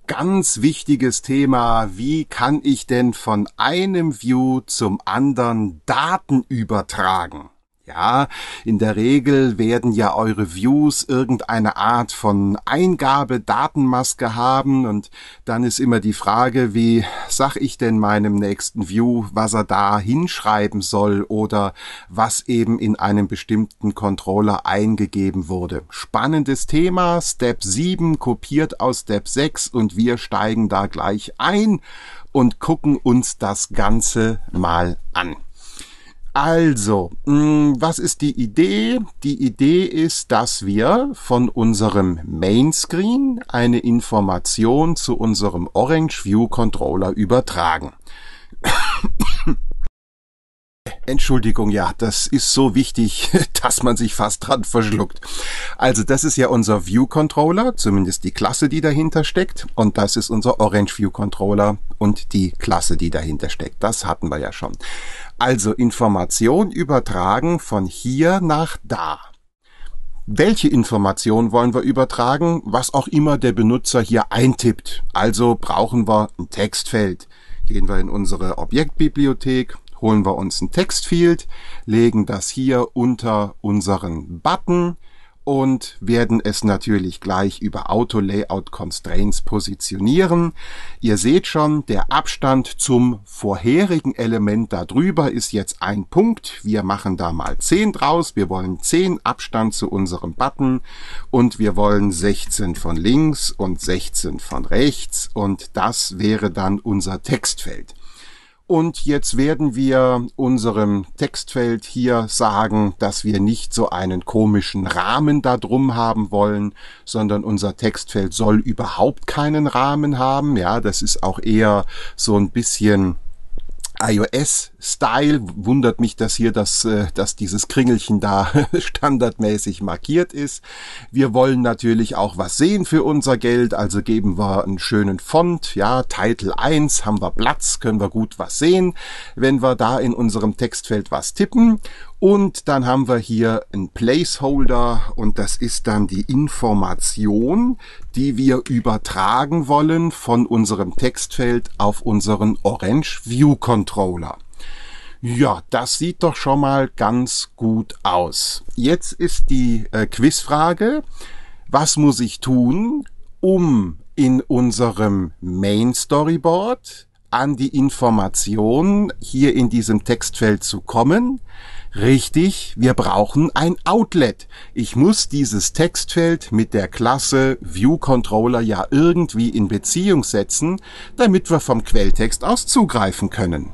Ganz wichtiges Thema, wie kann ich denn von einem View zum anderen Daten übertragen? Ja, in der Regel werden ja eure Views irgendeine Art von Eingabe-Datenmaske haben und dann ist immer die Frage, wie sag ich denn meinem nächsten View, was er da hinschreiben soll oder was eben in einem bestimmten Controller eingegeben wurde. Spannendes Thema, Step 7 kopiert aus Step 6 und wir steigen da gleich ein und gucken uns das Ganze mal an. Also, was ist die Idee? Die Idee ist, dass wir von unserem Mainscreen eine Information zu unserem Orange View Controller übertragen. Entschuldigung, ja, das ist so wichtig, dass man sich fast dran verschluckt. Also das ist ja unser View Controller, zumindest die Klasse, die dahinter steckt. Und das ist unser Orange View Controller und die Klasse, die dahinter steckt. Das hatten wir ja schon. Also Information übertragen von hier nach da. Welche Information wollen wir übertragen? Was auch immer der Benutzer hier eintippt. Also brauchen wir ein Textfeld. Gehen wir in unsere Objektbibliothek, holen wir uns ein Textfield, legen das hier unter unseren Button und werden es natürlich gleich über Auto Layout Constraints positionieren. Ihr seht schon, der Abstand zum vorherigen Element darüber ist jetzt ein Punkt. Wir machen da mal 10 draus. Wir wollen 10 Abstand zu unserem Button und wir wollen 16 von links und 16 von rechts und das wäre dann unser Textfeld. Und jetzt werden wir unserem Textfeld hier sagen, dass wir nicht so einen komischen Rahmen da drum haben wollen, sondern unser Textfeld soll überhaupt keinen Rahmen haben. Ja, das ist auch eher so ein bisschen iOS-Style. Wundert mich, dass hier dass dieses Kringelchen da standardmäßig markiert ist. Wir wollen natürlich auch was sehen für unser Geld, also geben wir einen schönen Font. Ja, Title 1, haben wir Platz, können wir gut was sehen, wenn wir da in unserem Textfeld was tippen. Und dann haben wir hier ein Placeholder und das ist dann die Information, die wir übertragen wollen von unserem Textfeld auf unseren Orange View Controller. Ja, das sieht doch schon mal ganz gut aus. Jetzt ist die Quizfrage, was muss ich tun, um in unserem Main Storyboard an die Information hier in diesem Textfeld zu kommen? Richtig, wir brauchen ein Outlet. Ich muss dieses Textfeld mit der Klasse View Controller ja irgendwie in Beziehung setzen, damit wir vom Quelltext aus zugreifen können.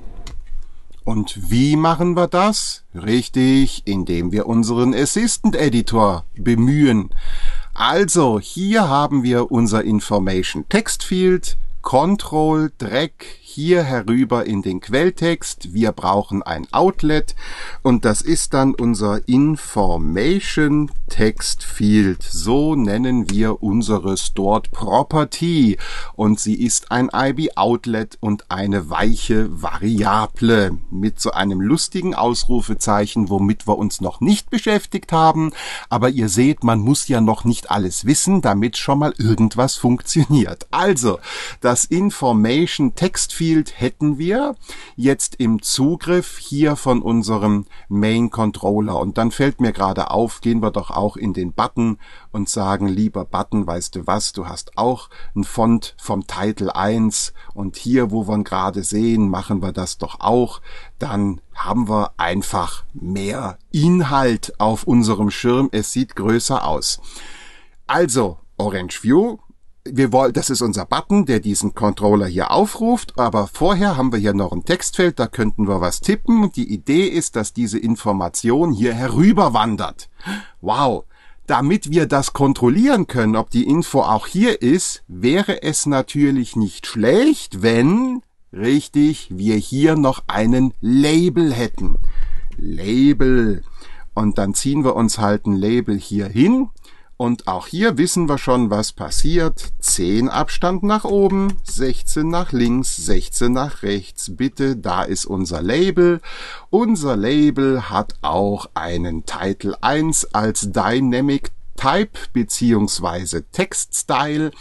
Und wie machen wir das? Richtig, indem wir unseren Assistant Editor bemühen. Also, hier haben wir unser Information Text Field, Control, Drag, hier herüber in den Quelltext. Wir brauchen ein Outlet und das ist dann unser Information Text Field. So nennen wir unsere Stored Property und sie ist ein IB Outlet und eine weiche Variable mit so einem lustigen Ausrufezeichen, womit wir uns noch nicht beschäftigt haben. Aber ihr seht, man muss ja noch nicht alles wissen, damit schon mal irgendwas funktioniert. Also, das Information Text Field hätten wir jetzt im Zugriff hier von unserem Main Controller. Und dann fällt mir gerade auf, gehen wir doch auch in den Button und sagen, lieber Button, weißt du was, du hast auch ein Font vom Title 1 und hier, wo wir ihn gerade sehen, machen wir das doch auch. Dann haben wir einfach mehr Inhalt auf unserem Schirm. Es sieht größer aus. Also, Orange View. Das ist unser Button, der diesen Controller hier aufruft, aber vorher haben wir hier noch ein Textfeld, da könnten wir was tippen. Die Idee ist, dass diese Information hier herüber wandert. Wow! Damit wir das kontrollieren können, ob die Info auch hier ist, wäre es natürlich nicht schlecht, wenn, richtig, wir hier noch einen Label hätten. Label. Und dann ziehen wir uns halt ein Label hier hin. Und auch hier wissen wir schon, was passiert. 10 Abstand nach oben, 16 nach links, 16 nach rechts. Bitte, da ist unser Label. Unser Label hat auch einen Title 1 als Dynamic Type beziehungsweise Text Style.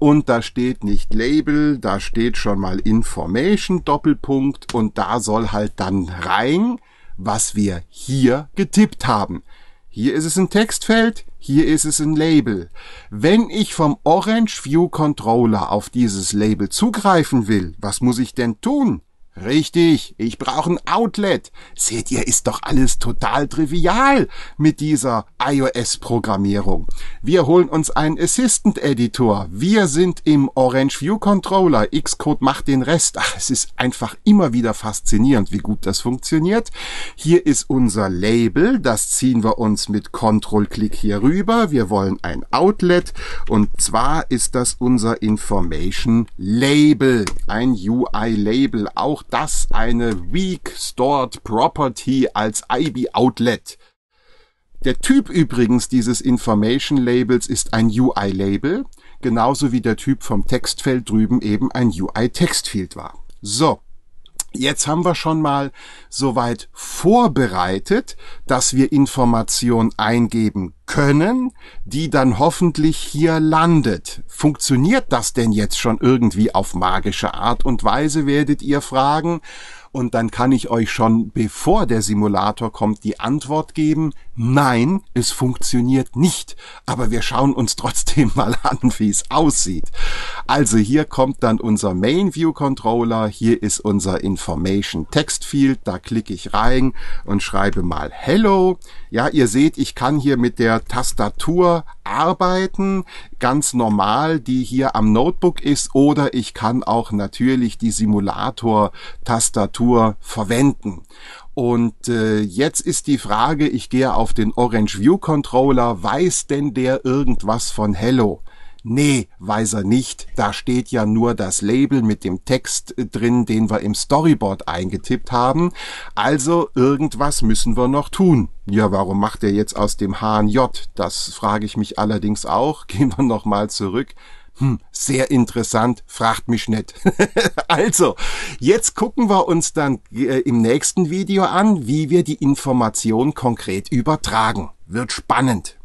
und da steht nicht Label, da steht schon mal Information Doppelpunkt und da soll halt dann rein, was wir hier getippt haben. Hier ist es ein Textfeld, hier ist es ein Label. Wenn ich vom Orange View Controller auf dieses Label zugreifen will, was muss ich denn tun? Richtig, ich brauche ein Outlet. Seht ihr, ist doch alles total trivial mit dieser iOS-Programmierung. Wir holen uns einen Assistant-Editor. Wir sind im Orange View Controller. Xcode macht den Rest. Ach, es ist einfach immer wieder faszinierend, wie gut das funktioniert. Hier ist unser Label. Das ziehen wir uns mit Control-Klick hier rüber. Wir wollen ein Outlet und zwar ist das unser Information Label, ein UI-Label. Auch das eine Weak Stored Property als IB-Outlet. Der Typ übrigens dieses Information Labels ist ein UI-Label, genauso wie der Typ vom Textfeld drüben eben ein UI-Textfield war. So, jetzt haben wir schon mal soweit vorbereitet, dass wir Information eingeben können, die dann hoffentlich hier landet. Funktioniert das denn jetzt schon irgendwie auf magische Art und Weise, werdet ihr fragen? Und dann kann ich euch schon, bevor der Simulator kommt, die Antwort geben: Nein, es funktioniert nicht. Aber wir schauen uns trotzdem mal an, wie es aussieht. Also hier kommt dann unser Main View Controller. Hier ist unser Information Text Field. Da klicke ich rein und schreibe mal Hello. Ja, ihr seht, ich kann hier mit der Tastatur arbeiten, ganz normal, die hier am Notebook ist, oder ich kann auch natürlich die Simulator-Tastatur verwenden. Und jetzt ist die Frage, ich gehe auf den Orange View Controller, weiß denn der irgendwas von Hello? Nee, weiß er nicht. Da steht ja nur das Label mit dem Text drin, den wir im Storyboard eingetippt haben. Also irgendwas müssen wir noch tun. Ja, warum macht er jetzt aus dem H ein J? Das frage ich mich allerdings auch. Gehen wir nochmal zurück. Sehr interessant, fragt mich nicht. Also, jetzt gucken wir uns dann im nächsten Video an, wie wir die Information konkret übertragen. Wird spannend.